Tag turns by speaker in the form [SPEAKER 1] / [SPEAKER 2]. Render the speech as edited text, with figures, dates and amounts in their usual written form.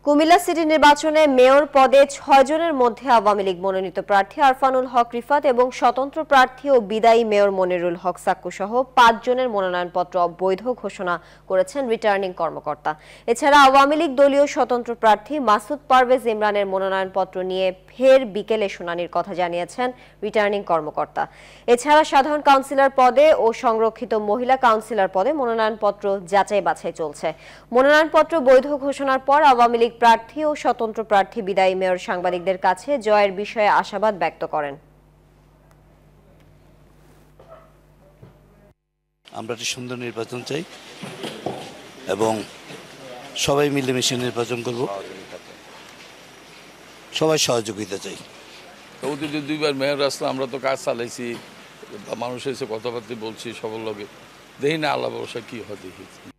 [SPEAKER 1] Comilla city নির্বাচনে mayor পদে ৬ জনের মধ্যে আওয়ামী লীগ মনোনীত প্রার্থী আরফানুল হক রিফাত এবং স্বতন্ত্র প্রার্থী ও বিদায়ী মেয়র মনিরুল হক সাক্কু সহ ৫ জনের মনোনয়নপত্র অবৈধ ঘোষণা করেছেন রিটার্নিং কর্মকর্তা। এছাড়া আওয়ামী লীগ দলীয় স্বতন্ত্র প্রার্থী মাসুদ পারভেজ ইমরানের মনোনয়নপত্র নিয়ে ফের বিকেলে শুনানির কথা জানিয়েছেন রিটার্নিং কর্মকর্তা। এছাড়া সাধারণ কাউন্সিলর পদে ও সংরক্ষিত মহিলা কাউন্সিলর পদে মনোনয়নপত্র যাচাই বাছাই চলছে। মনোনয়নপত্র বৈধ ঘোষণার পর আওয়ামী লীগ প্রার্থী ও স্বতন্ত্র প্রার্থী বিদায়ী মেয়র সাংবাদিকদের কাছে জয়ের বিষয়ে আশাবাদ ব্যক্ত করেন।
[SPEAKER 2] আমরা একটি সুন্দর নির্বাচন চাই এবং সবাই মিলেমিশে নির্বাচন করব, সবাই সহযোগিতা চাই।
[SPEAKER 3] অতীতে 2বার মেয়র আসলে আমরা তো কাজ চালাইছি, মানুষ এসে কথাবার্তা বলছি সবার লগে, দেখি না আল্লাহ ভরসা কি হয় দেখি।